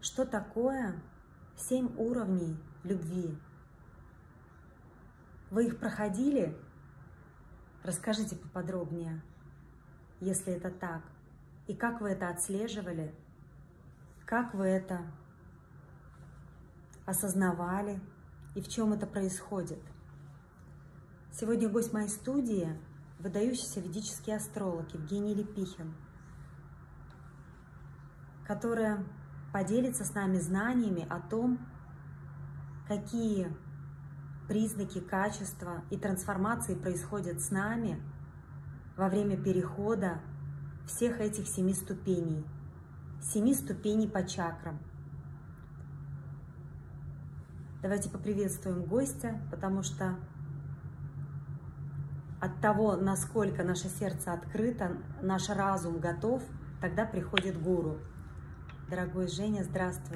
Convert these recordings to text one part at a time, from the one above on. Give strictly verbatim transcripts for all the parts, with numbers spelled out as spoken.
Что такое семь уровней любви? Вы их проходили? Расскажите поподробнее, если это так. И как вы это отслеживали? Как вы это осознавали? И в чем это происходит? Сегодня гость моей студии – выдающийся ведический астролог Евгений Лепихин, которая поделится с нами знаниями о том, какие признаки, качества и трансформации происходят с нами во время перехода всех этих семи ступеней, семи ступеней по чакрам. Давайте поприветствуем гостя, потому что от того, насколько наше сердце открыто, наш разум готов, тогда приходит гуру. Дорогой Женя, здравствуй.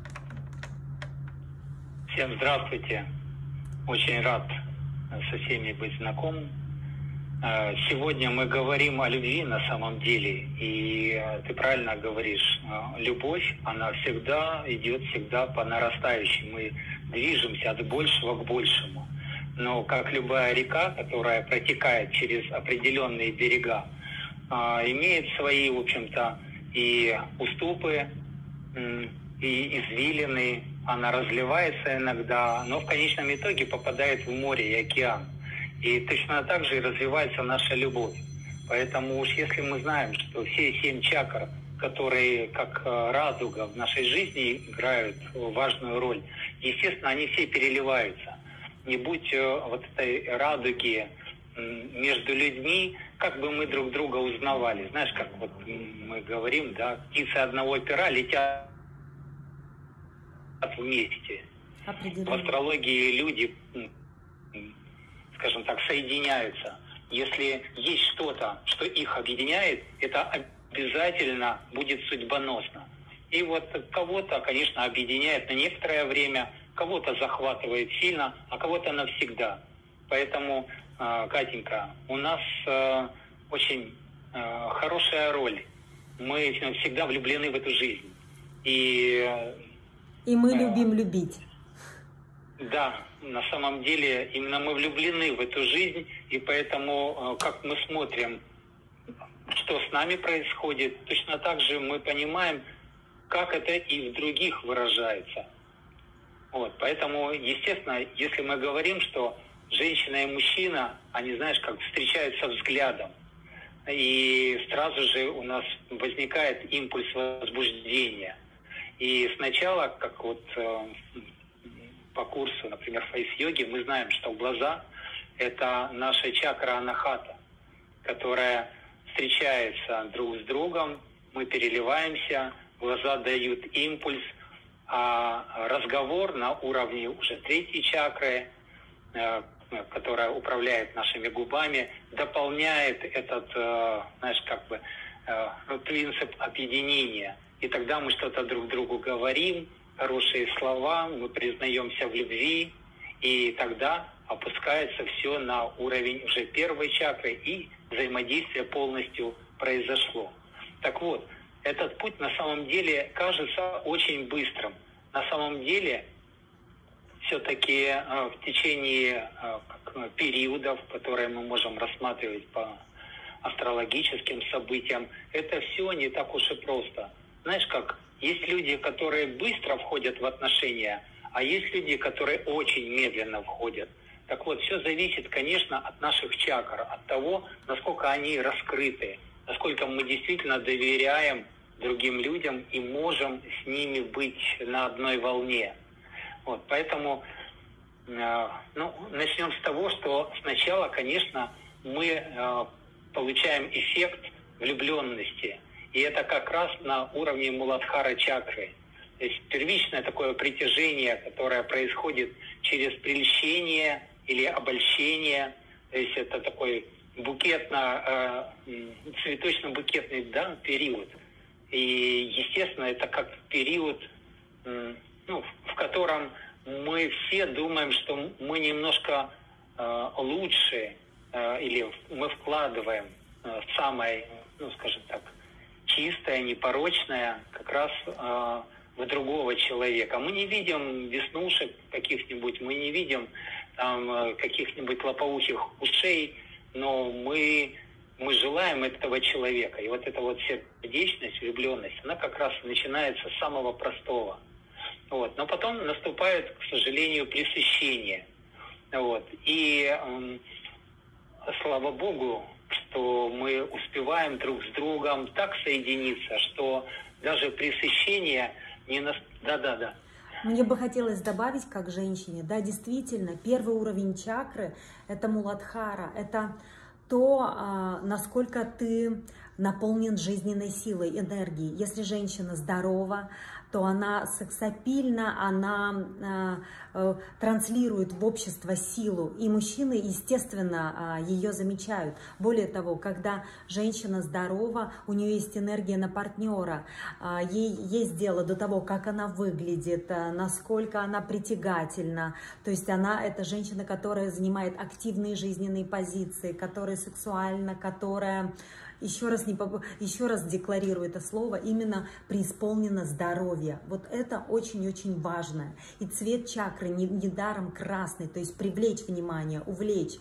Всем здравствуйте. Очень рад со всеми быть знакомым. Сегодня мы говорим о любви на самом деле. И ты правильно говоришь, любовь, она всегда идет всегда по нарастающей. Мы движемся от большего к большему. Но как любая река, которая протекает через определенные берега, имеет свои, в общем-то, и уступы, и извилины, она разливается иногда, но в конечном итоге попадает в море и океан. И точно так же и развивается наша любовь. Поэтому уж если мы знаем, что все семь чакр, которые как радуга в нашей жизни играют важную роль, естественно, они все переливаются. Не будь вот этой радуги между людьми, как бы мы друг друга узнавали. Знаешь, как вот мы говорим, да, птицы одного пера летят вместе. В астрологии люди, скажем так, соединяются. Если есть что-то, что их объединяет, это обязательно будет судьбоносно. И вот кого-то, конечно, объединяет на некоторое время, кого-то захватывает сильно, а кого-то навсегда. Поэтому, Катенька, у нас очень хорошая роль. Мы всегда влюблены в эту жизнь. И, И мы любим любить. Да, на самом деле именно мы влюблены в эту жизнь, и поэтому, как мы смотрим, что с нами происходит, точно так же мы понимаем, как это и в других выражается. Вот, поэтому, естественно, если мы говорим, что женщина и мужчина, они, знаешь, как встречаются взглядом, и сразу же у нас возникает импульс возбуждения. И сначала, как вот э, по курсу, например, фейс-йоги, мы знаем, что глаза – это наша чакра анахата, которая встречается друг с другом, мы переливаемся, глаза дают импульс, а разговор на уровне уже третьей чакры, которая управляет нашими губами, дополняет этот, знаешь, как бы принцип объединения. И тогда мы что-то друг другу говорим, хорошие слова, мы признаемся в любви, и тогда опускается все на уровень уже первой чакры, и взаимодействие полностью произошло. Так вот, этот путь на самом деле кажется очень быстрым. На самом деле, все-таки э, в течение э, как, периодов, которые мы можем рассматривать по астрологическим событиям, это все не так уж и просто. Знаешь как, есть люди, которые быстро входят в отношения, а есть люди, которые очень медленно входят. Так вот, все зависит, конечно, от наших чакр, от того, насколько они раскрыты, насколько мы действительно доверяем другим людям и можем с ними быть на одной волне. Вот, поэтому э, ну, начнем с того, что сначала, конечно, мы э, получаем эффект влюбленности. И это как раз на уровне Муладхара чакры. То есть первичное такое притяжение, которое происходит через прельщение или обольщение. То есть это такой букетно, э, цветочно-букетный, да, период. И, естественно, это как период, ну, в котором мы все думаем, что мы немножко э, лучше э, или мы вкладываем э, самое, ну, скажем так, чистое, непорочное как раз э, в другого человека. Мы не видим веснушек каких-нибудь, мы не видим там каких-нибудь лопоухих ушей, но мы, мы желаем этого человека. И вот эта вот сердечность, влюбленность, она как раз начинается с самого простого. Вот. Но потом наступает, к сожалению, пресыщение. Вот. И э, слава Богу, что мы успеваем друг с другом так соединиться, что даже пресыщение не... Нас... Да-да-да. Мне бы хотелось добавить, как женщине, да, действительно, первый уровень чакры – это Муладхара, это то, насколько ты наполнен жизненной силой, энергией. Если женщина здорова, то она сексапильна, она э, транслирует в общество силу, и мужчины, естественно, э, ее замечают. Более того, когда женщина здорова, у нее есть энергия на партнера, э, ей есть дело до того, как она выглядит, э, насколько она притягательна. То есть она, это женщина, которая занимает активные жизненные позиции, которая сексуальна, которая... Еще раз, не, еще раз декларирую это слово, именно преисполнено здоровье. Вот это очень-очень важно. И цвет чакры недаром красный, то есть привлечь внимание, увлечь,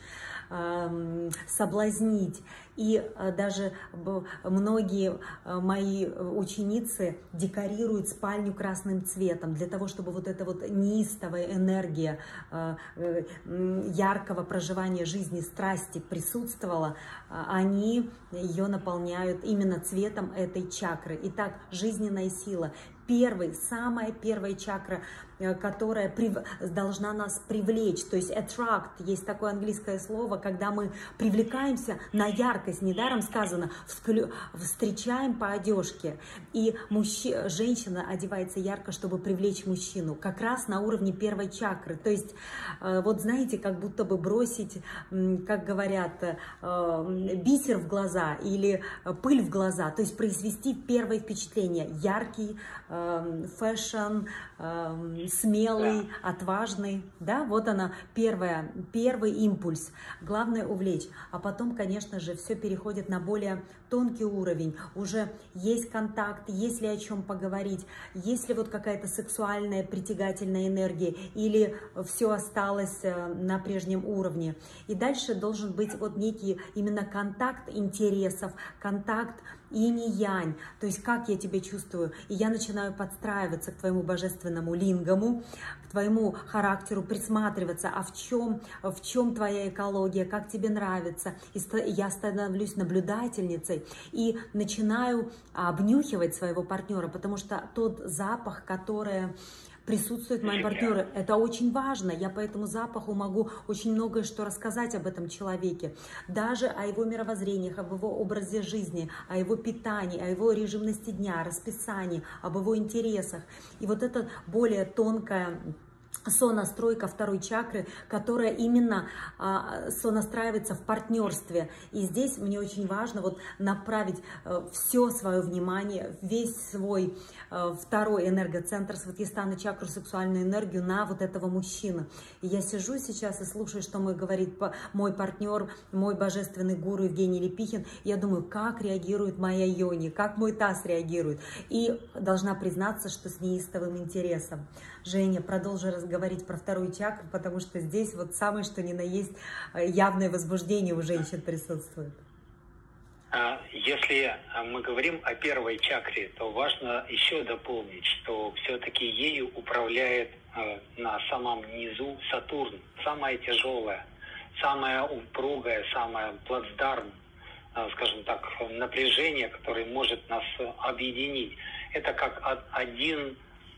эм, соблазнить. И э, даже многие э, мои ученицы декорируют спальню красным цветом, для того, чтобы вот эта вот неистовая энергия э, э, яркого проживания жизни, страсти присутствовала, э, они ее наполняют именно цветом этой чакры. Итак, жизненная сила. Первый, самая первая чакра, которая прив... должна нас привлечь, то есть attract, есть такое английское слово, когда мы привлекаемся на яркость, недаром сказано, всклю... встречаем по одежке, и мужч... женщина одевается ярко, чтобы привлечь мужчину, как раз на уровне первой чакры, то есть, вот знаете, как будто бы бросить, как говорят, бисер в глаза или пыль в глаза, то есть произвести первое впечатление, яркий, фэшн, смелый, отважный, да, вот она, первая, первый импульс, главное увлечь, а потом, конечно же, все переходит на более тонкий уровень, уже есть контакт, есть ли о чем поговорить, есть ли вот какая-то сексуальная притягательная энергия, или все осталось на прежнем уровне, и дальше должен быть вот некий именно контакт интересов, контакт инь-янь, то есть как я тебя чувствую, и я начинаю подстраиваться к твоему божественному лингаму, к твоему характеру, присматриваться, а в чем, в чем твоя экология, как тебе нравится, и я становлюсь наблюдательницей и начинаю обнюхивать своего партнера, потому что тот запах, который присутствует в моем партнере. Это очень важно. Я по этому запаху могу очень многое что рассказать об этом человеке. Даже о его мировоззрениях, об его образе жизни, о его питании, о его режимности дня, расписании, об его интересах. И вот это более тонкая сонастройка второй чакры, которая именно а, сонастраивается в партнерстве. И здесь мне очень важно вот направить а, все свое внимание, весь свой а, второй энергоцентр Сватхистана, чакру, сексуальную энергию на вот этого мужчину. И я сижу сейчас и слушаю, что мой говорит мой партнер, мой божественный гуру Евгений Лепихин. Я думаю, как реагирует моя йони, как мой таз реагирует. И должна признаться, что с неистовым интересом. Женя, продолжи разговаривать про вторую чакру, потому что здесь вот самое что ни на есть явное возбуждение у женщин присутствует. Если мы говорим о первой чакре, то важно еще дополнить, что все-таки ею управляет на самом низу Сатурн, самая тяжелая, самая упругая, самая плацдарм, скажем так, напряжение, которое может нас объединить. Это как один...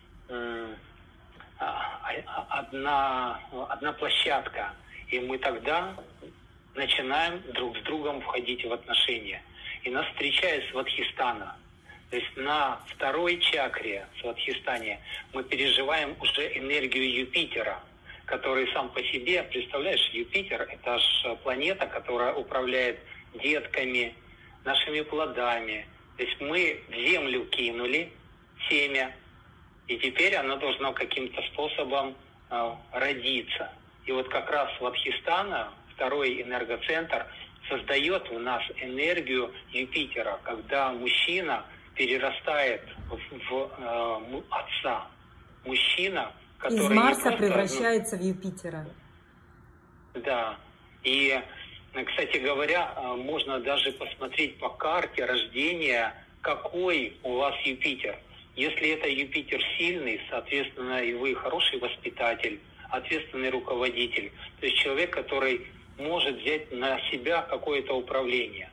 Одна, одна площадка, и мы тогда начинаем друг с другом входить в отношения. И нас встречает Сватхистана. То есть на второй чакре Сватхистане мы переживаем уже энергию Юпитера, который сам по себе, представляешь, Юпитер – это же планета, которая управляет детками, нашими плодами. То есть мы в Землю кинули семя, и теперь оно должно каким-то способом э, родиться. И вот как раз Сватхистана, второй энергоцентр, создает в нас энергию Юпитера, когда мужчина перерастает в, в э, отца. Мужчина, который... Из Марса просто, превращается в Юпитера. Да. И, кстати говоря, можно даже посмотреть по карте рождения, какой у вас Юпитер. Если это Юпитер сильный, соответственно, и вы хороший воспитатель, ответственный руководитель. То есть человек, который может взять на себя какое-то управление.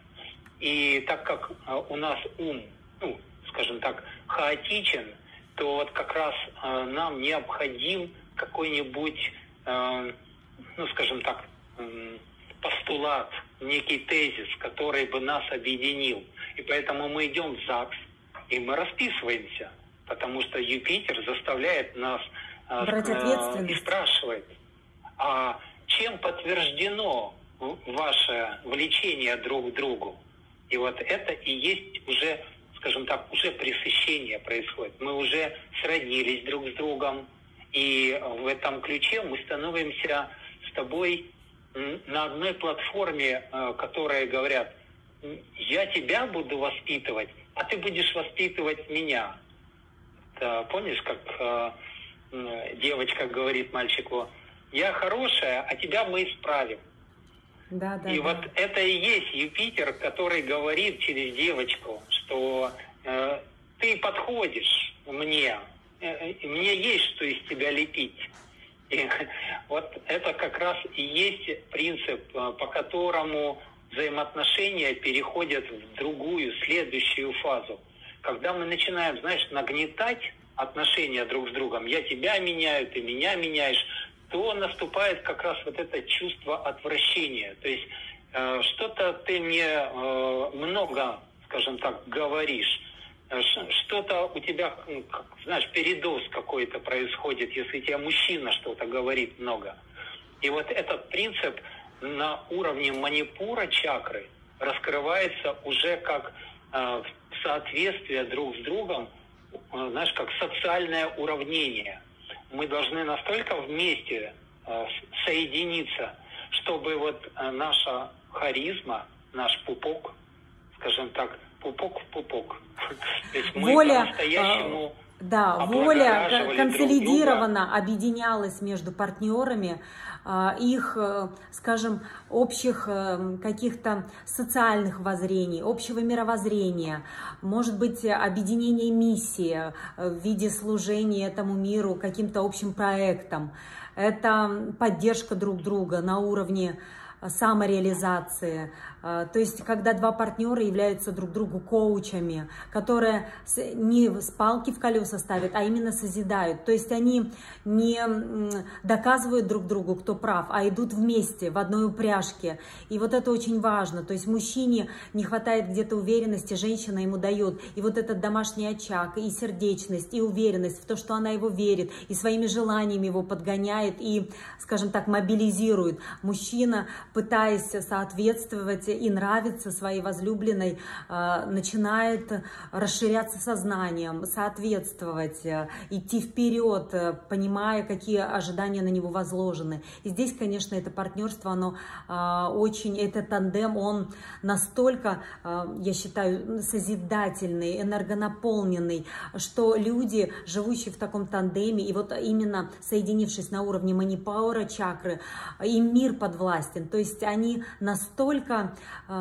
И так как у нас ум, ну, скажем так, хаотичен, то вот как раз э, нам необходим какой-нибудь, э, ну, скажем так, э, постулат, некий тезис, который бы нас объединил. И поэтому мы идем в ЗАГС, и мы расписываемся, потому что Юпитер заставляет нас э, брать ответственность. И спрашивает, а чем подтверждено ваше влечение друг к другу? И вот это и есть уже, скажем так, уже пресыщение происходит. Мы уже сроднились друг с другом, и в этом ключе мы становимся с тобой на одной платформе, которая говорят, я тебя буду воспитывать, а ты будешь воспитывать меня. Да, помнишь, как э, девочка говорит мальчику, я хорошая, а тебя мы исправим. Да, да, и да. вот это и есть Юпитер, который говорит через девочку, что э, ты подходишь мне, э, мне есть что из тебя лепить. И вот это как раз и есть принцип, по которому взаимоотношения переходят в другую, следующую фазу. Когда мы начинаем, знаешь, нагнетать отношения друг с другом, я тебя меняю, ты меня меняешь, то наступает как раз вот это чувство отвращения. То есть э, что-то ты мне э, много, скажем так, говоришь, что-то у тебя, как, знаешь, передоз какой-то происходит, если тебе мужчина что-то говорит много. И вот этот принцип на уровне манипура чакры раскрывается уже как э, соответствие друг с другом, э, знаешь, как социальное уравнение. Мы должны настолько вместе э, соединиться, чтобы вот э, наша харизма, наш пупок, скажем так, пупок в пупок. То есть мы воля, по-настоящему да, воля консолидированно объединялась между партнерами, их, скажем, общих каких-то социальных воззрений, общего мировоззрения, может быть, объединение миссии в виде служения этому миру каким-то общим проектом. Это поддержка друг друга на уровне самореализации. То есть, когда два партнера являются друг другу коучами, которые не с палки в колеса ставят, а именно созидают. То есть, они не доказывают друг другу, кто прав, а идут вместе в одной упряжке. И вот это очень важно. То есть, мужчине не хватает где-то уверенности, женщина ему дает. И вот этот домашний очаг, и сердечность, и уверенность в то, что она его верит, и своими желаниями его подгоняет, и, скажем так, мобилизирует. Мужчина, пытаясь соответствовать и нравиться своей возлюбленной, начинает расширяться сознанием, соответствовать, идти вперед, понимая, какие ожидания на него возложены. И здесь, конечно, это партнерство, оно очень, этот тандем, он настолько, я считаю, созидательный, энергонаполненный, что люди, живущие в таком тандеме, и вот именно соединившись на уровне манипура чакры, им мир подвластен. То есть они настолько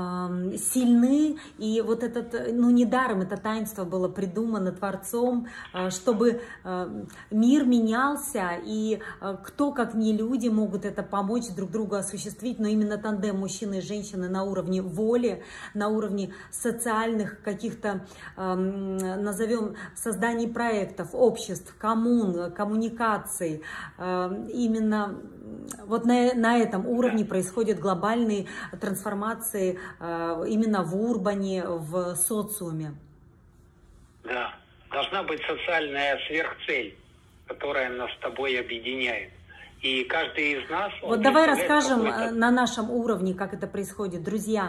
э, сильны, и вот этот, ну, недаром это таинство было придумано Творцом, э, чтобы э, мир менялся, и э, кто, как не люди, могут это помочь друг другу осуществить, но именно тандем мужчины и женщины на уровне воли, на уровне социальных каких-то, э, назовем, созданий проектов, обществ, коммун, коммуникаций, э, именно вот на, на этом уровне происходят глобальные трансформации э, именно в урбане, в социуме. Да, должна быть социальная сверхцель, которая нас с тобой объединяет. И каждый из нас... Вот давай расскажем на нашем уровне, как это происходит. Друзья,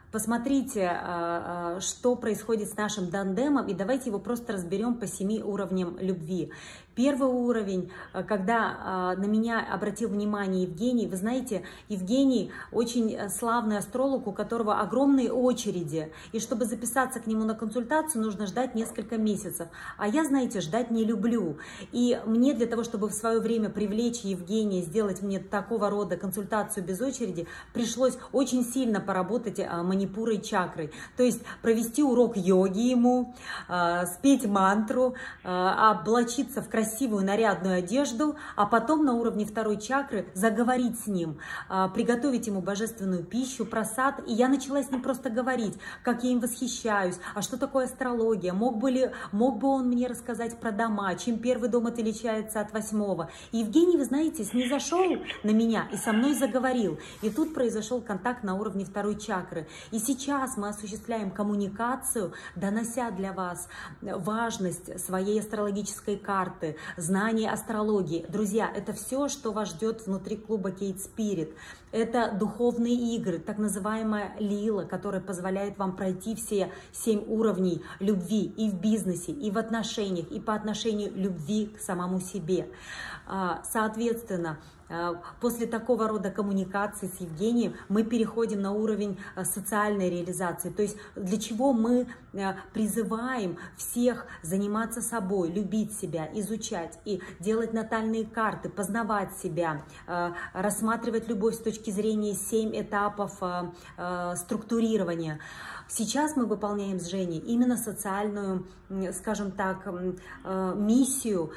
Посмотрите, что происходит с нашим тандемом, и давайте его просто разберем по семи уровням любви. Первый уровень, когда на меня обратил внимание Евгений, вы знаете, Евгений очень славный астролог, у которого огромные очереди, и чтобы записаться к нему на консультацию, нужно ждать несколько месяцев. А я, знаете, ждать не люблю. И мне для того, чтобы в свое время привлечь Евгения, сделать мне такого рода консультацию без очереди, пришлось очень сильно поработать манипурой, чакрой. То есть провести урок йоги ему, спеть мантру, облачиться в красивую красивую нарядную одежду, а потом на уровне второй чакры заговорить с ним, приготовить ему божественную пищу, просад. И я начала с ним просто говорить, как я им восхищаюсь, а что такое астрология, мог бы, ли, мог бы он мне рассказать про дома, чем первый дом отличается от восьмого. И Евгений, вы знаете, снизошел на меня и со мной заговорил. И тут произошел контакт на уровне второй чакры. И сейчас мы осуществляем коммуникацию, донося для вас важность своей астрологической карты, знание астрологии. Друзья, это все, что вас ждет внутри клуба Кейт Спирит. Это духовные игры, так называемая лила, которая позволяет вам пройти все семь уровней любви и в бизнесе, и в отношениях, и по отношению любви к самому себе. Соответственно, после такого рода коммуникации с Евгением мы переходим на уровень социальной реализации. То есть для чего мы призываем всех заниматься собой, любить себя, изучать и делать натальные карты, познавать себя, рассматривать любовь с точки зрения семь этапов структурирования. Сейчас мы выполняем с Женей именно социальную, скажем так, миссию,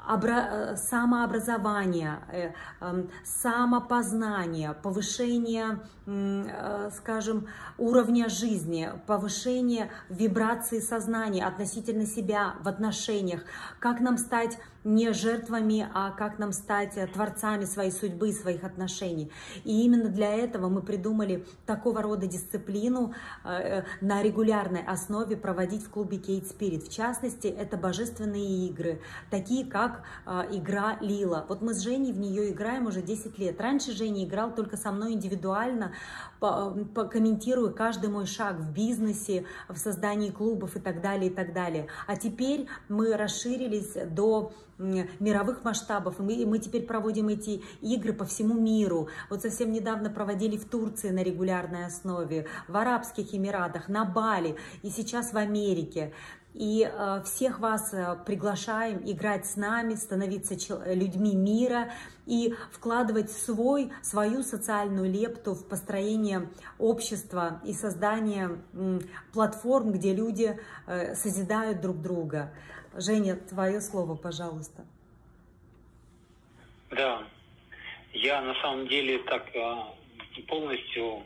самообразование, самопознание, повышение, скажем, уровня жизни, повышение вибрации сознания относительно себя в отношениях, как нам стать не жертвами, а как нам стать творцами своей судьбы, своих отношений. И именно для этого мы придумали такого рода дисциплину на регулярной основе проводить в клубе Кейт Спирит. В частности, это божественные игры, такие как игра Лила. Вот мы с Женей в нее играем уже десять лет. Раньше Женя играл только со мной индивидуально, комментируя каждый мой шаг в бизнесе, в создании клубов и так далее, и так далее. А теперь мы расширились до мировых масштабов, и мы, мы теперь проводим эти игры по всему миру. Вот совсем недавно проводили в Турции на регулярной основе, в Арабских Эмиратах, на Бали и сейчас в Америке. И э, всех вас э, приглашаем играть с нами, становиться людьми мира и вкладывать свой, свою социальную лепту в построение общества и создание э, платформ, где люди э, созидают друг друга. Женя, твое слово, пожалуйста. Да, я на самом деле так полностью,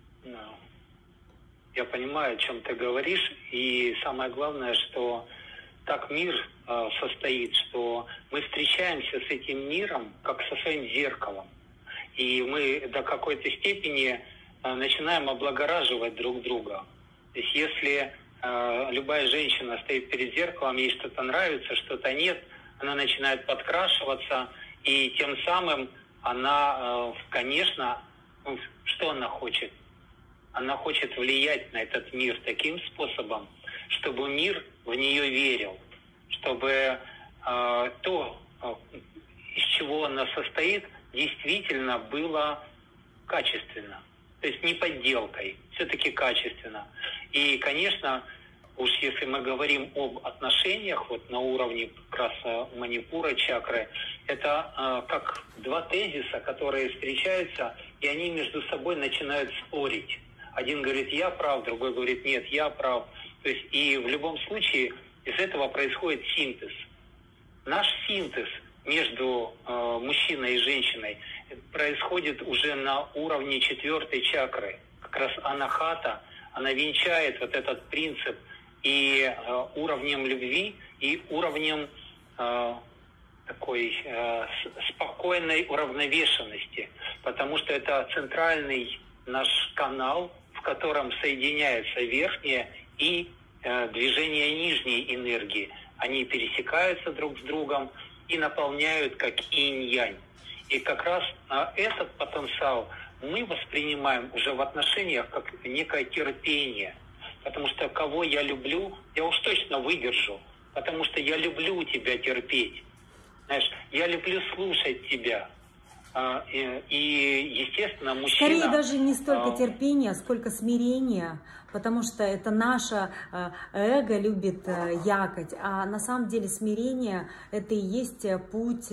я понимаю, о чем ты говоришь, и самое главное, что так мир состоит, что мы встречаемся с этим миром, как со своим зеркалом, и мы до какой-то степени начинаем облагораживать друг друга. То есть если любая женщина стоит перед зеркалом, ей что-то нравится, что-то нет, она начинает подкрашиваться, и тем самым она, конечно, что она хочет? Она хочет влиять на этот мир таким способом, чтобы мир в нее верил, чтобы э, то, из чего она состоит, действительно было качественно. То есть не подделкой, все-таки качественно. И, конечно, уж если мы говорим об отношениях, вот на уровне как раз манипура, чакры, это э, как два тезиса, которые встречаются, и они между собой начинают спорить. Один говорит, я прав, другой говорит, нет, я прав. То есть и в любом случае из этого происходит синтез. Наш синтез между э, мужчиной и женщиной происходит уже на уровне четвертой чакры. Как раз анахата, она венчает вот этот принцип и э, уровнем любви, и уровнем э, такой э, спокойной уравновешенности. Потому что это центральный наш канал, в котором соединяется верхняя и э, движение нижней энергии. Они пересекаются друг с другом и наполняют как инь-янь. И как раз э, этот потенциал мы воспринимаем уже в отношениях как некое терпение. Потому что кого я люблю, я уж точно выдержу. Потому что я люблю тебя терпеть. Знаешь, я люблю слушать тебя. И, естественно, мужчина... Скорее даже не столько терпения, сколько смирения, потому что это наше эго любит якать, а на самом деле смирение – это и есть путь,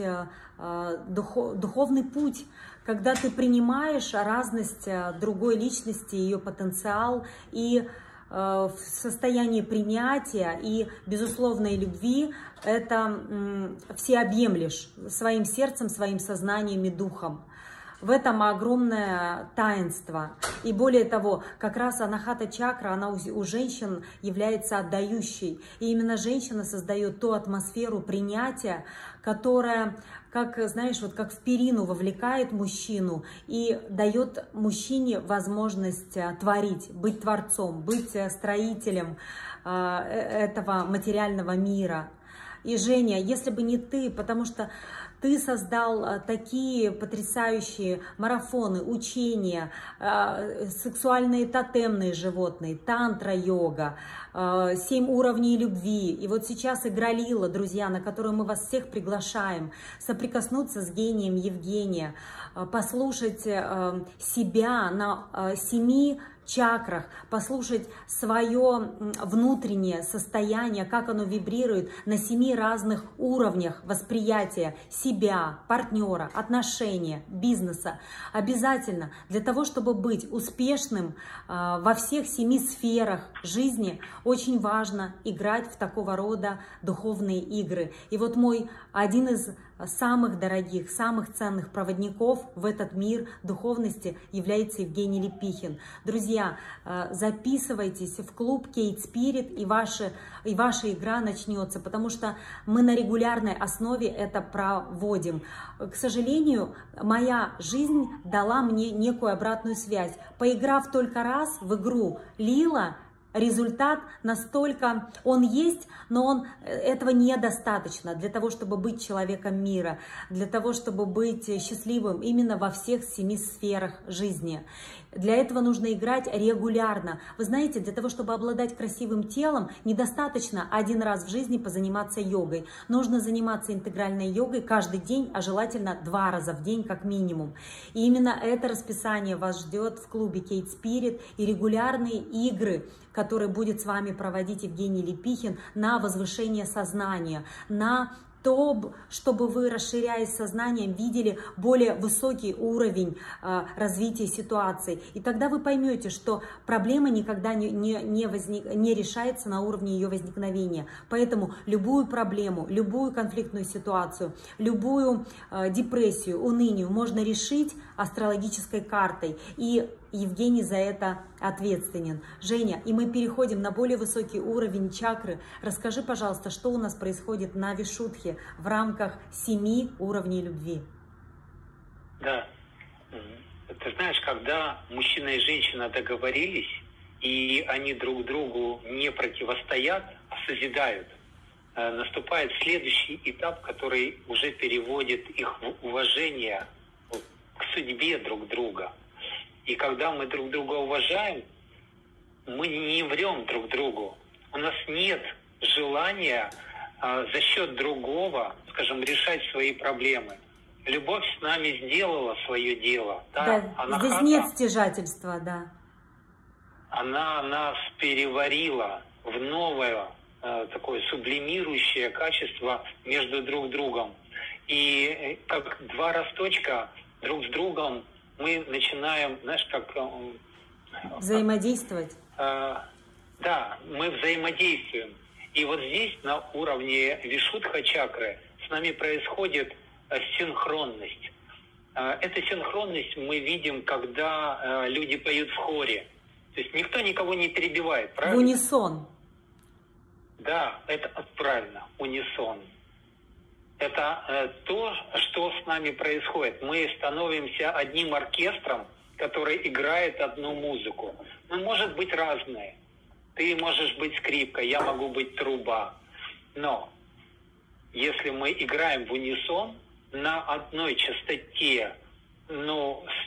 духовный путь, когда ты принимаешь разность другой личности, ее потенциал, и в состоянии принятия и безусловной любви это всеобъемлешь своим сердцем, своим сознанием и духом. В этом огромное таинство. И более того, как раз анахата чакра, она у, у женщин является отдающей. И именно женщина создает ту атмосферу принятия, которая, как, знаешь, вот как в перину вовлекает мужчину и дает мужчине возможность творить, быть творцом, быть строителем э, этого материального мира. И, Женя, если бы не ты, потому что ты создал такие потрясающие марафоны, учения, сексуальные тотемные животные, тантра-йога, семь уровней любви. И вот сейчас игра Лила, друзья, на которую мы вас всех приглашаем, соприкоснуться с гением Евгения, послушать себя на семи чакрах, послушать свое внутреннее состояние, как оно вибрирует на семи разных уровнях восприятия себя, партнера, отношения, бизнеса. Обязательно для того, чтобы быть успешным во всех семи сферах жизни, очень важно играть в такого рода духовные игры. И вот мой один из самых дорогих, самых ценных проводников в этот мир духовности является Евгений Лепихин. Друзья, записывайтесь в клуб Кейт Спирит, и, ваши, и ваша игра начнется, потому что мы на регулярной основе это проводим. К сожалению, моя жизнь дала мне некую обратную связь. Поиграв только раз в игру Лила, результат настолько, он есть, но он, этого недостаточно для того, чтобы быть человеком мира, для того, чтобы быть счастливым именно во всех семи сферах жизни. Для этого нужно играть регулярно. Вы знаете, для того, чтобы обладать красивым телом, недостаточно один раз в жизни позаниматься йогой. Нужно заниматься интегральной йогой каждый день, а желательно два раза в день как минимум. И именно это расписание вас ждет в клубе Кейт Спирит и регулярные игры, которые будет с вами проводить Евгений Лепихин на возвышение сознания, на то, чтобы вы, расширяясь сознанием, видели более высокий уровень э, развития ситуации. И тогда вы поймете, что проблема никогда не, не, не, возник, не решается на уровне ее возникновения. Поэтому любую проблему, любую конфликтную ситуацию, любую э, депрессию, уныние можно решить астрологической картой. И Евгений за это ответственен. Женя, и мы переходим на более высокий уровень чакры. Расскажи, пожалуйста, что у нас происходит на Вишудхе в рамках семи уровней любви. Да. Ты знаешь, когда мужчина и женщина договорились, и они друг другу не противостоят, а созидают, наступает следующий этап, который уже переводит их в уважение к судьбе друг друга. И когда мы друг друга уважаем, мы не врем друг другу. У нас нет желания а, за счет другого, скажем, решать свои проблемы. Любовь с нами сделала свое дело. Да, да, анахата, здесь нет стяжательства, да. Она нас переварила в новое, а, такое сублимирующее качество между друг другом. И как два росточка друг с другом мы начинаем, знаешь, как... Взаимодействовать? Э, да, мы взаимодействуем. И вот здесь, на уровне Вишудха чакры, с нами происходит э, синхронность. Э, эту синхронность мы видим, когда э, люди поют в хоре. То есть никто никого не перебивает, правильно? В унисон. Да, это правильно, унисон. Это э, то, что с нами происходит. Мы становимся одним оркестром, который играет одну музыку. Мы, может быть, разные. Ты можешь быть скрипкой, я могу быть труба. Но если мы играем в унисон на одной частоте, ну,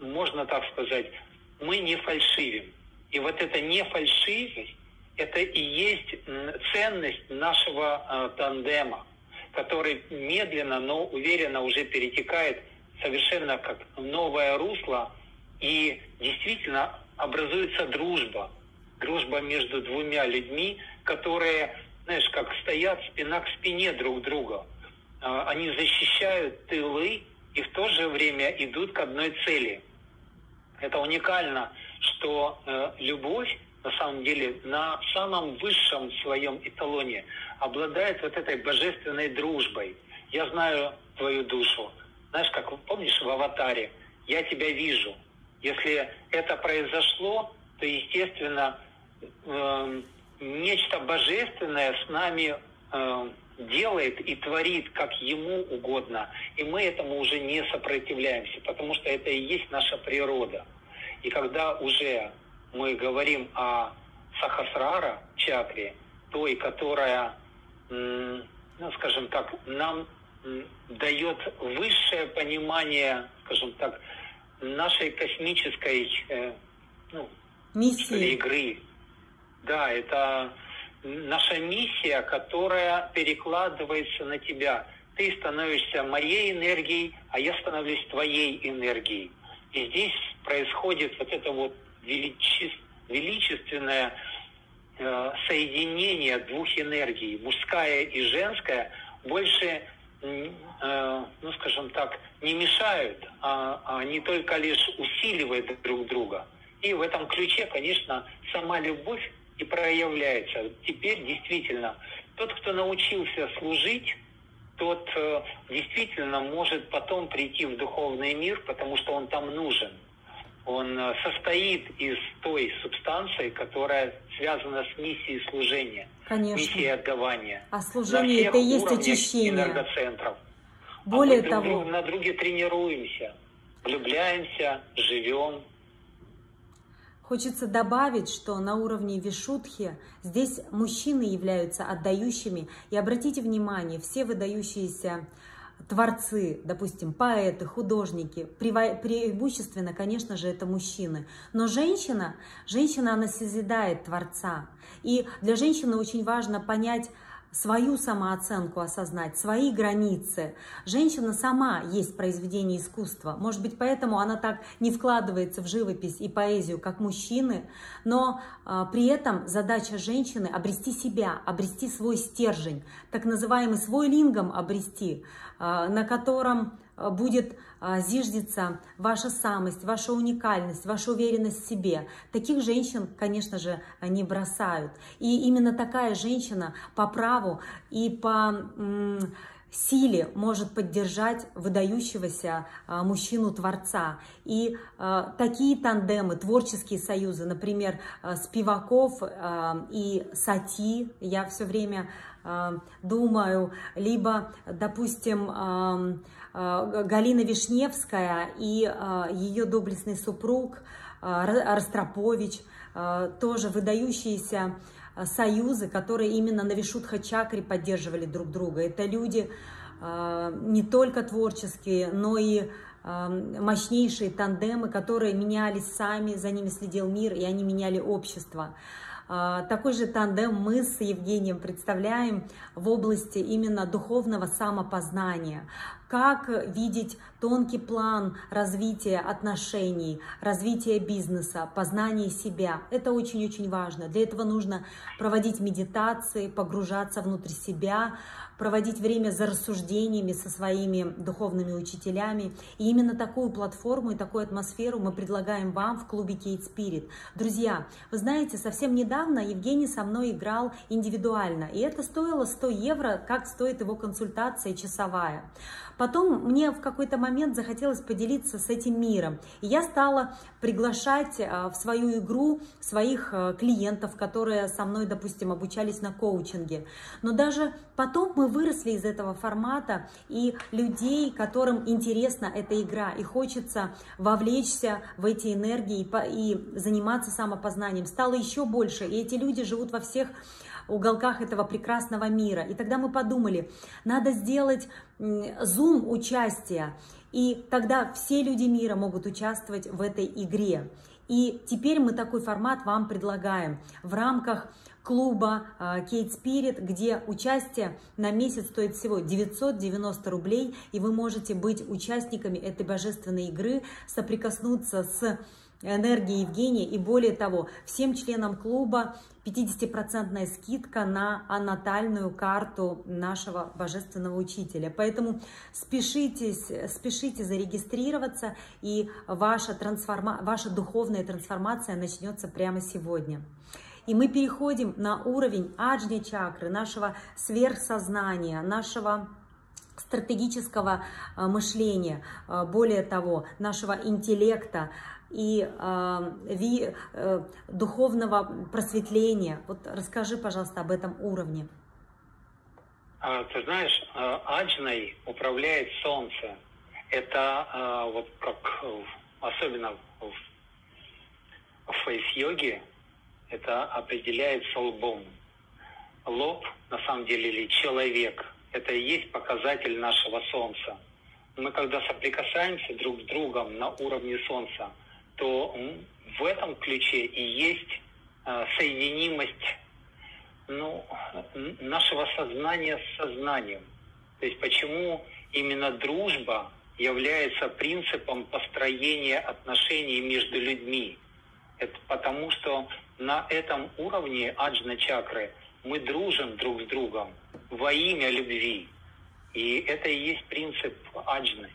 можно так сказать, мы не фальшивим. И вот эта нефальшивость, это и есть ценность нашего э, тандема, который медленно, но уверенно уже перетекает совершенно как новое русло, и действительно образуется дружба. Дружба между двумя людьми, которые, знаешь, как стоят спина к спине друг друга. Э, они защищают тылы и в то же время идут к одной цели. Это уникально, что э, любовь, на самом деле, на самом высшем своем эталоне обладает вот этой божественной дружбой. Я знаю твою душу. Знаешь, как помнишь в «Аватаре»? Я тебя вижу. Если это произошло, то, естественно, э, нечто божественное с нами э, делает и творит, как ему угодно. И мы этому уже не сопротивляемся, потому что это и есть наша природа. И когда уже мы говорим о Сахасрара чакре, той, которая, ну, скажем так, нам дает высшее понимание, скажем так, нашей космической ну, миссии. игры. Да, это наша миссия, которая перекладывается на тебя. Ты становишься моей энергией, а я становлюсь твоей энергией. И здесь происходит вот это вот величе... величественное э, соединение двух энергий, мужская и женская, больше, э, ну скажем так, не мешают, а, а они только лишь усиливают друг друга. И в этом ключе, конечно, сама любовь и проявляется. Теперь действительно тот, кто научился служить, тот э, действительно может потом прийти в духовный мир, потому что он там нужен. Он э, состоит из той субстанции, которая связана с миссией служения, Конечно. Миссией отдавания. А служение — это и есть очищение. Энергоцентров. Более а мы того, друг на друге тренируемся, влюбляемся, живем. Хочется добавить, что на уровне вишудхи здесь мужчины являются отдающими. И обратите внимание, все выдающиеся творцы, допустим, поэты, художники, преимущественно, конечно же, это мужчины. Но женщина, женщина, она созидает творца. И для женщины очень важно понять свою самооценку, осознать, свои границы. Женщина сама есть произведение искусства. Может быть, поэтому она так не вкладывается в живопись и поэзию, как мужчины, но а, при этом задача женщины — обрести себя, обрести свой стержень, так называемый свой лингам обрести, а, на котором будет зиждется ваша самость, ваша уникальность, ваша уверенность в себе. Таких женщин, конечно же, не бросают. И именно такая женщина по праву и по м, силе может поддержать выдающегося а, мужчину-творца. И а, такие тандемы, творческие союзы, например, а, Спиваков а, и Сати, я все время а, думаю, либо, допустим, а, Галина Вишневская и ее доблестный супруг Ростропович, тоже выдающиеся союзы, которые именно на Вишудха-чакре поддерживали друг друга. Это люди не только творческие, но и мощнейшие тандемы, которые менялись сами, за ними следил мир, и они меняли общество. Такой же тандем мы с Евгением представляем в области именно духовного самопознания. Как видеть тонкий план развития отношений, развития бизнеса, познания себя. Это очень-очень важно. Для этого нужно проводить медитации, погружаться внутрь себя, проводить время за рассуждениями со своими духовными учителями. И именно такую платформу и такую атмосферу мы предлагаем вам в клубе Kate Spirit. Друзья, вы знаете, совсем недавно Евгений со мной играл индивидуально. И это стоило сто евро, как стоит его консультация часовая. Потом мне в какой-то момент захотелось поделиться с этим миром. И я стала приглашать в свою игру своих клиентов, которые со мной, допустим, обучались на коучинге. Но даже потом мы выросли из этого формата, и людей, которым интересна эта игра, и хочется вовлечься в эти энергии и заниматься самопознанием, стало еще больше. И эти люди живут во всех уголках этого прекрасного мира. И тогда мы подумали, надо сделать зум участия, и тогда все люди мира могут участвовать в этой игре. И теперь мы такой формат вам предлагаем в рамках клуба Кейт Спирит, где участие на месяц стоит всего девятьсот девяносто рублей, и вы можете быть участниками этой божественной игры, соприкоснуться с энергией Евгения, и более того, всем членам клуба пятидесятипроцентная скидка на натальную карту нашего божественного учителя. Поэтому спешите, спешите зарегистрироваться, и ваша, трансформа... ваша духовная трансформация начнется прямо сегодня. И мы переходим на уровень аджни чакры, нашего сверхсознания, нашего стратегического мышления, более того, нашего интеллекта и э, ви, э, духовного просветления. Вот расскажи, пожалуйста, об этом уровне. Ты знаешь, аджной управляет Солнце. Это вот как особенно в фейс-йоге, это определяется лбом. Лоб, на самом деле, или человек, это и есть показатель нашего Солнца. Мы, когда соприкасаемся друг с другом на уровне Солнца, то в этом ключе и есть соединимость, ну, нашего сознания с сознанием. То есть почему именно дружба является принципом построения отношений между людьми. Это потому, что на этом уровне аджна чакры мы дружим друг с другом во имя любви. И это и есть принцип аджны.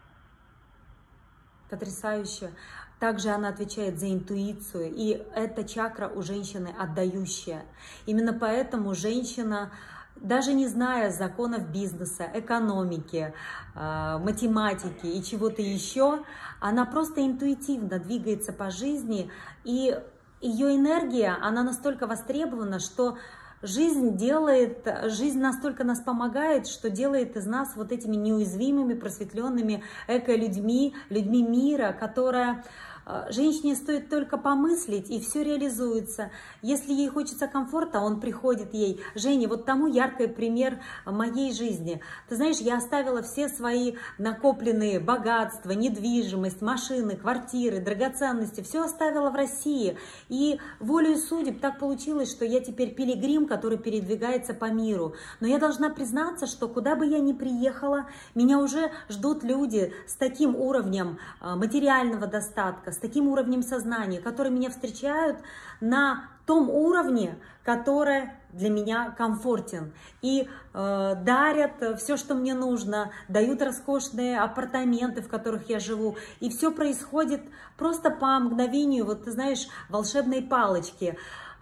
Потрясающе. Также она отвечает за интуицию, и эта чакра у женщины отдающая. Именно поэтому женщина, даже не зная законов бизнеса, экономики, математики и чего-то еще, она просто интуитивно двигается по жизни, и ее энергия, она настолько востребована, что жизнь делает, жизнь настолько нас помогает, что делает из нас вот этими неуязвимыми, просветленными эко-людьми, людьми мира, которая... Женщине стоит только помыслить, и все реализуется. Если ей хочется комфорта, он приходит ей. Женя, вот тому яркий пример моей жизни. Ты знаешь, я оставила все свои накопленные богатства, недвижимость, машины, квартиры, драгоценности, все оставила в России. И волею судеб так получилось, что я теперь пилигрим, который передвигается по миру. Но я должна признаться, что куда бы я ни приехала, меня уже ждут люди с таким уровнем материального достатка, с таким уровнем сознания, которые меня встречают на том уровне, который для меня комфортен, и э, дарят все, что мне нужно, дают роскошные апартаменты, в которых я живу, и все происходит просто по мгновению, вот ты знаешь, волшебной палочки.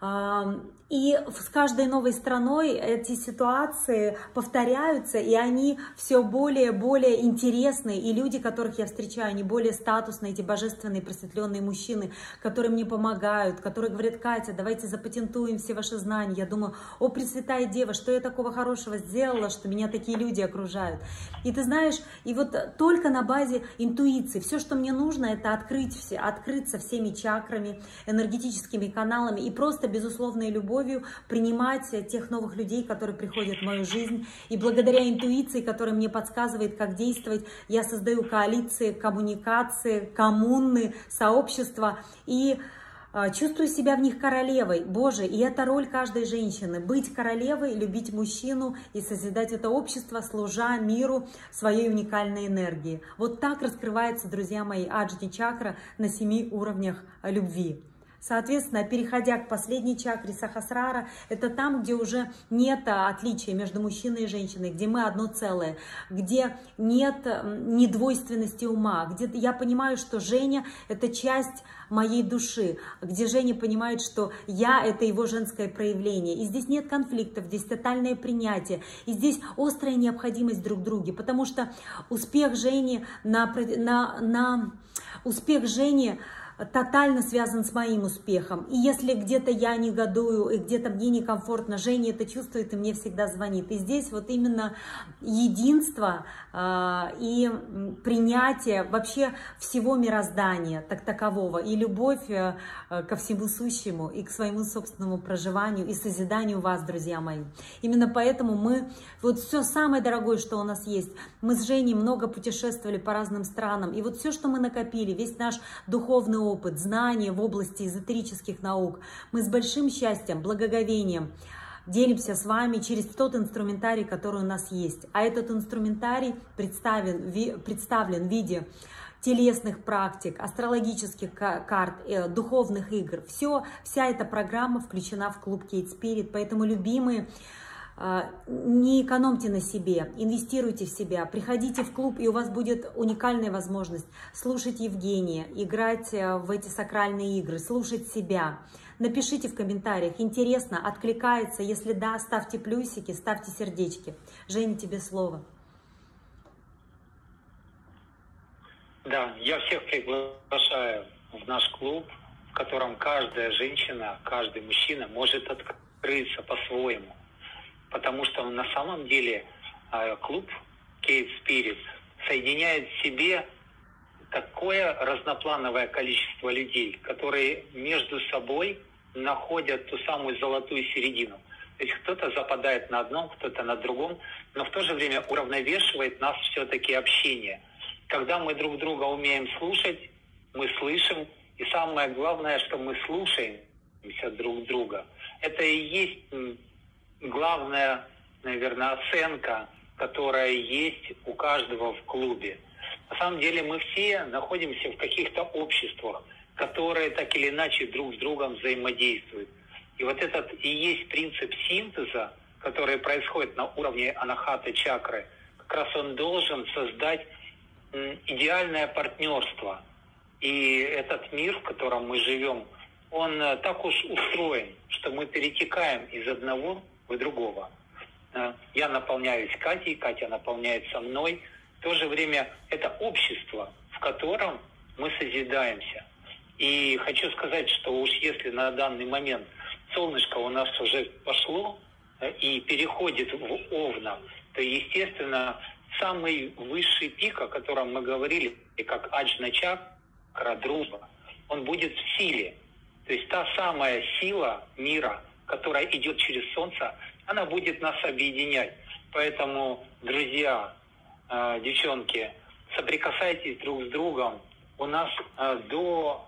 И с каждой новой страной эти ситуации повторяются, и они все более и более интересные. И люди, которых я встречаю, они более статусные, эти божественные, просветленные мужчины, которые мне помогают, которые говорят: Катя, давайте запатентуем все ваши знания. Я думаю: о, Пресвятая Дева, что я такого хорошего сделала, что меня такие люди окружают. И ты знаешь, и вот только на базе интуиции, все, что мне нужно, это открыть все, открыться всеми чакрами, энергетическими каналами и просто безусловной любовью принимать тех новых людей, которые приходят в мою жизнь. И благодаря интуиции, которая мне подсказывает, как действовать, я создаю коалиции, коммуникации, коммуны, сообщества и э, чувствую себя в них королевой. Боже, и это роль каждой женщины. Быть королевой, любить мужчину и созидать это общество, служа миру своей уникальной энергии. Вот так раскрывается, друзья мои, аджни чакра на семи уровнях любви. Соответственно, переходя к последней чакре Сахасрара, это там, где уже нет отличия между мужчиной и женщиной, где мы одно целое, где нет недвойственности ума, где я понимаю, что Женя – это часть моей души, где Женя понимает, что я – это его женское проявление. И здесь нет конфликтов, здесь тотальное принятие, и здесь острая необходимость друг в друге, потому что успех Жени на, на, на успех Жени тотально связан с моим успехом. И если где-то я негодую, и где-то мне некомфортно, Женя это чувствует и мне всегда звонит. И здесь вот именно единство э, и принятие вообще всего мироздания, так такового, и любовь э, ко всему сущему, и к своему собственному проживанию, и созиданию вас, друзья мои. Именно поэтому мы, вот все самое дорогое, что у нас есть, мы с Женей много путешествовали по разным странам, и вот все, что мы накопили, весь наш духовный опыт, опыт, знания в области эзотерических наук. Мы с большим счастьем, благоговением делимся с вами через тот инструментарий, который у нас есть. А этот инструментарий представлен, ви, представлен в виде телесных практик, астрологических карт, э, духовных игр. Все, вся эта программа включена в клуб Кейт Спирит. Поэтому, любимые, не экономьте на себе, инвестируйте в себя, приходите в клуб, и у вас будет уникальная возможность слушать Евгения, играть в эти сакральные игры, слушать себя. Напишите в комментариях, интересно, откликается, если да, ставьте плюсики, ставьте сердечки. Женя, тебе слово. Да, я всех приглашаю в наш клуб, в котором каждая женщина, каждый мужчина может открыться по-своему. Потому что на самом деле клуб Кейт Спирит соединяет в себе такое разноплановое количество людей, которые между собой находят ту самую золотую середину. То есть кто-то западает на одном, кто-то на другом, но в то же время уравновешивает нас все-таки общение. Когда мы друг друга умеем слушать, мы слышим, и самое главное, что мы слушаемся друг друга. Это и есть главная, наверное, оценка, которая есть у каждого в клубе. На самом деле мы все находимся в каких-то обществах, которые так или иначе друг с другом взаимодействуют. И вот этот и есть принцип синтеза, который происходит на уровне анахаты чакры, как раз он должен создать идеальное партнерство. И этот мир, в котором мы живем, он так уж устроен, что мы перетекаем из одного в другого. Я наполняюсь Катей, Катя наполняется мной. В то же время это общество, в котором мы созидаемся. И хочу сказать, что уж если на данный момент солнышко у нас уже пошло и переходит в Овна, то, естественно, самый высший пик, о котором мы говорили, как аджна чакра, дружба, он будет в силе. То есть та самая сила мира, которая идет через Солнце, она будет нас объединять. Поэтому, друзья, э, девчонки, соприкасайтесь друг с другом. У нас э, до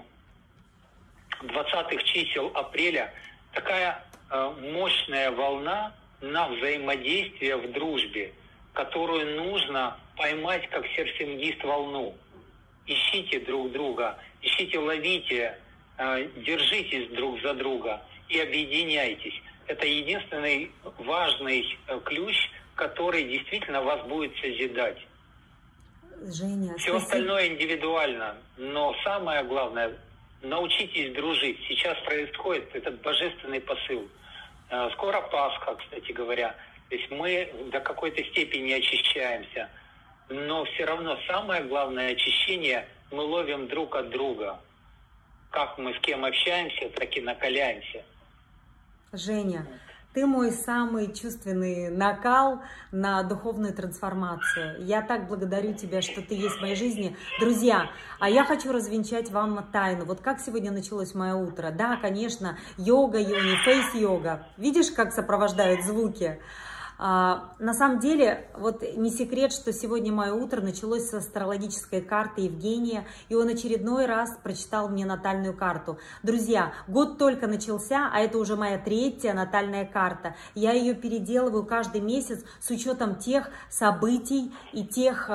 э, двадцатых чисел апреля такая э, мощная волна на взаимодействие в дружбе, которую нужно поймать как серфингист волну. Ищите друг друга, ищите, ловите, э, держитесь друг за друга и объединяйтесь. Это единственный важный ключ, который действительно вас будет созидать. Женя, все спасибо. остальное индивидуально, но самое главное, научитесь дружить. Сейчас происходит этот божественный посыл. Скоро Пасха, кстати говоря. То есть мы до какой-то степени очищаемся, но все равно самое главное очищение мы ловим друг от друга. Как мы с кем общаемся, так и накаляемся. Женя, ты мой самый чувственный накал на духовную трансформацию. Я так благодарю тебя, что ты есть в моей жизни. Друзья, а я хочу развенчать вам тайну. Вот как сегодня началось мое утро. Да, конечно, йога, йони, фейс-йога. Видишь, как сопровождают звуки? А, на самом деле, вот не секрет, что сегодня мое утро началось с астрологической карты Евгения, и он очередной раз прочитал мне натальную карту. Друзья, год только начался, а это уже моя третья натальная карта. Я ее переделываю каждый месяц с учетом тех событий и тех,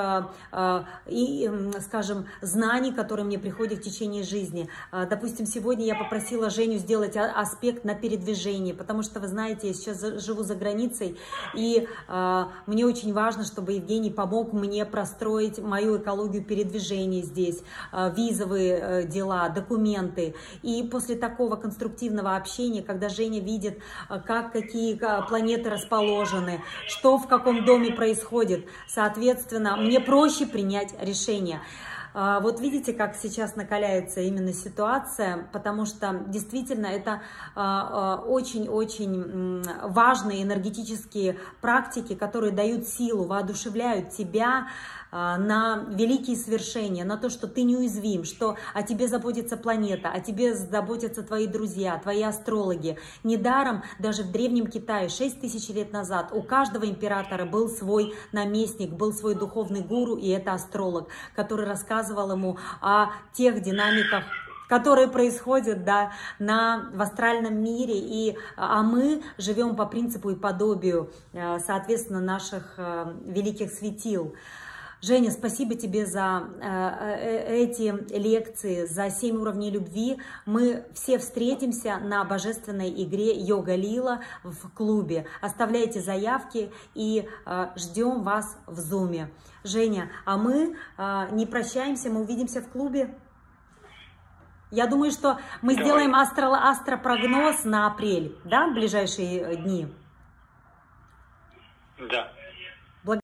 и, скажем, знаний, которые мне приходят в течение жизни. Допустим, сегодня я попросила Женю сделать аспект на передвижение, потому что, вы знаете, я сейчас живу за границей, и э, мне очень важно, чтобы Евгений помог мне простроить мою экологию передвижения здесь, э, визовые э, дела, документы. И после такого конструктивного общения, когда Женя видит, э, как какие э, планеты расположены, что в каком доме происходит, соответственно, мне проще принять решение. Вот видите, как сейчас накаляется именно ситуация, потому что действительно это очень-очень важные энергетические практики, которые дают силу, воодушевляют тебя на великие свершения, на то, что ты неуязвим, что о тебе заботится планета, о тебе заботятся твои друзья, твои астрологи. Недаром даже в Древнем Китае шесть тысяч лет назад у каждого императора был свой наместник, был свой духовный гуру, и это астролог, который рассказывал ему о тех динамиках, которые происходят, да, на, в астральном мире, и, а мы живем по принципу и подобию, соответственно, наших великих светил. Женя, спасибо тебе за э, эти лекции, за семь уровней любви. Мы все встретимся на божественной игре Йога Лила в клубе. Оставляйте заявки и э, ждем вас в зуме. Женя, а мы э, не прощаемся, мы увидимся в клубе. Я думаю, что мы Давай. сделаем астро, астропрогноз на апрель, да, в ближайшие дни. Да.